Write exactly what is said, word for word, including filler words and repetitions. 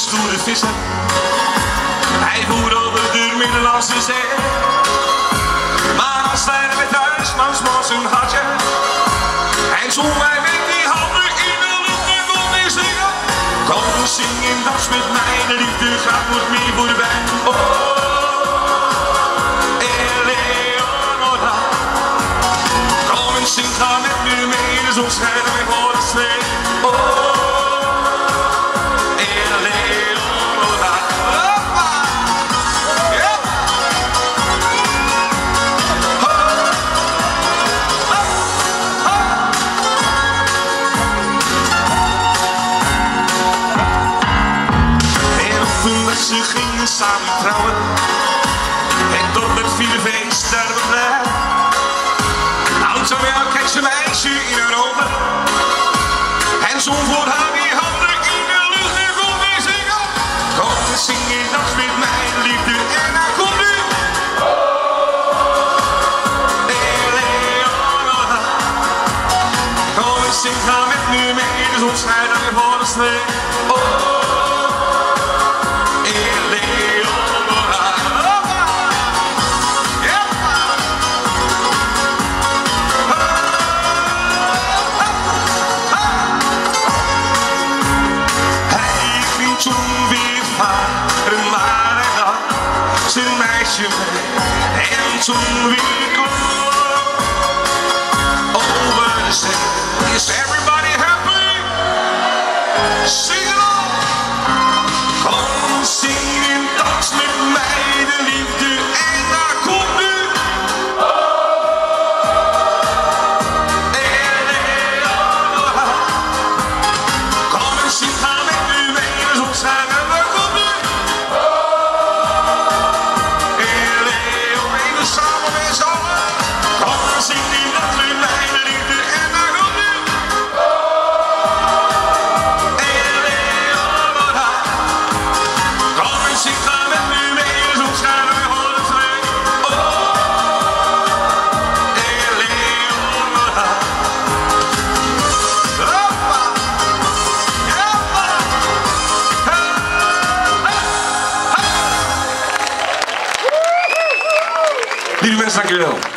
stoere visser. Hij voer over de Middellandse Zee. Maar als wij er met thuis langs een hartje, en zong wij met die handen in de lucht en kon weer zingen. Kom zing in dans met mij, de liefde gaat nooit meer voorbij. Oh, Eleonora. Kom en zing, ga met me mee, de zon schijnt weer voor de zee. Oh, ze gingen samen trouwen, en tot het vierde feest daar we blij. Nou, zo wel kijkt ze meisje in haar ogen, en zong voor haar weer handen in de lucht en kon weer zingen. Kom en zing in dans met mijn liefde, en daar komt nu. Oh, Eleonora. Kom en zing, ga met me mee, de zon schijnt dan weer voor de snee. Oh, toen weer varen, maar hij had zijn meisje mee. En toen weer klop over de zee. Is everybody happy? Sing it on! Kom, zing in dans met mij de liefde, en daar komt nu. Eleonora. Kom en zing, ga met me mee. Zijn en daar komt nu. Oh, Eleo, even samen met z'n allen. Kom en zing die nacht met mij de liefde, en daar komt nu. Oh, Eleonora. Kom en zing, ga met me mee, de zon schijnt weer voor de zee. Oh, Eleonora. Lieve mensen, dank jullie wel.